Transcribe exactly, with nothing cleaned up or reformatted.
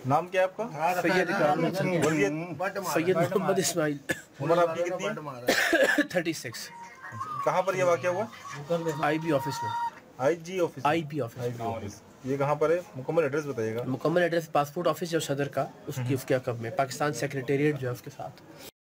नाम क्या है आपका? सैयद सैयद मोहम्मद इस्माइल। उम्र आपकी कितनी है? Thirty six. कहाँ पर ये वाक़या हुआ? आई बी ऑफिस में। I G office? I B office. ये कहाँ पर है? मुकम्मल एड्रेस बताइएगा। मुकम्मल एड्रेस पासपोर्ट ऑफिस जो सदर का उसकी उसके अकब में, पाकिस्तान सेक्रेटेरिएट जो है उसके साथ।